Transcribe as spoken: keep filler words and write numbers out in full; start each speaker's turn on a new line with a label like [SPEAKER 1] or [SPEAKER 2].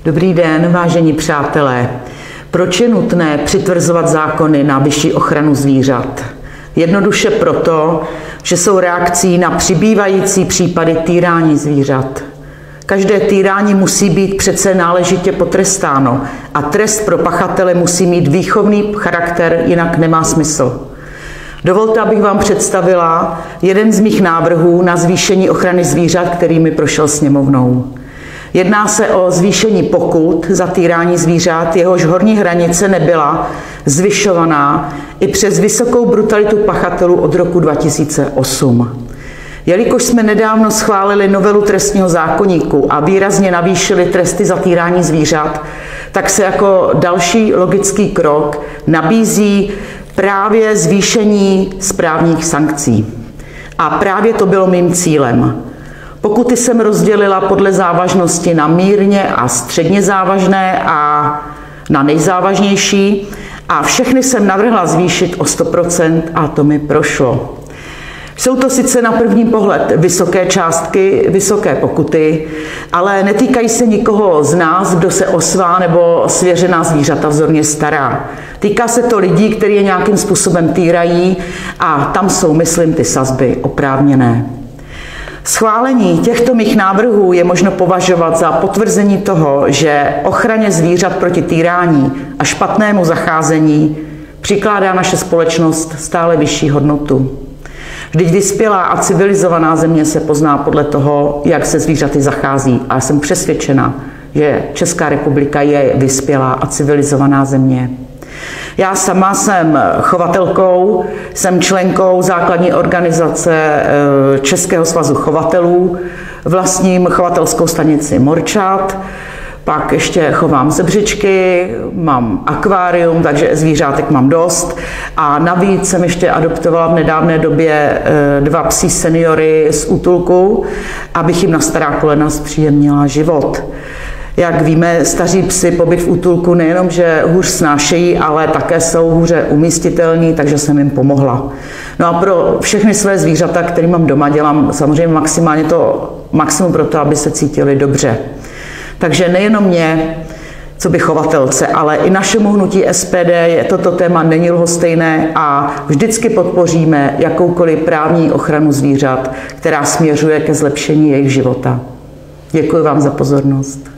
[SPEAKER 1] Dobrý den, vážení přátelé. Proč je nutné přitvrzovat zákony na vyšší ochranu zvířat? Jednoduše proto, že jsou reakcí na přibývající případy týrání zvířat. Každé týrání musí být přece náležitě potrestáno a trest pro pachatele musí mít výchovný charakter, jinak nemá smysl. Dovolte, abych vám představila jeden z mých návrhů na zvýšení ochrany zvířat, který mi prošel sněmovnou. Jedná se o zvýšení pokut za týrání zvířat, jehož horní hranice nebyla zvyšovaná i přes vysokou brutalitu pachatelů od roku dva tisíce osm. Jelikož jsme nedávno schválili novelu trestního zákoníku a výrazně navýšili tresty za týrání zvířat, tak se jako další logický krok nabízí právě zvýšení správních sankcí. A právě to bylo mým cílem. Pokuty jsem rozdělila podle závažnosti na mírně a středně závažné a na nejzávažnější a všechny jsem navrhla zvýšit o sto procent a to mi prošlo. Jsou to sice na první pohled vysoké částky, vysoké pokuty, ale netýkají se nikoho z nás, kdo se o svá nebo svěřená zvířata vzorně stará. Týká se to lidí, kteří je nějakým způsobem týrají a tam jsou, myslím, ty sazby oprávněné. Schválení těchto mých návrhů je možno považovat za potvrzení toho, že ochraně zvířat proti týrání a špatnému zacházení přikládá naše společnost stále vyšší hodnotu. Vždyť vyspělá a civilizovaná země se pozná podle toho, jak se zvířaty zachází. A jsem přesvědčena, že Česká republika je vyspělá a civilizovaná země. Já sama jsem chovatelkou, jsem členkou základní organizace Českého svazu chovatelů, vlastním chovatelskou stanici Morčat, pak ještě chovám zebřičky, mám akvárium, takže zvířátek mám dost. A navíc jsem ještě adoptovala v nedávné době dva psí seniory z útulku, abych jim na stará kolena zpříjemnila život. Jak víme, staří psy pobyt v útulku nejenom, že hůř snášejí, ale také jsou hůře umístitelní, takže jsem jim pomohla. No a pro všechny své zvířata, které mám doma, dělám samozřejmě maximálně to maximum pro to, aby se cítili dobře. Takže nejenom mě, co by chovatelce, ale i našemu hnutí S P D je toto téma není lhostejné a vždycky podpoříme jakoukoliv právní ochranu zvířat, která směřuje ke zlepšení jejich života. Děkuji vám za pozornost.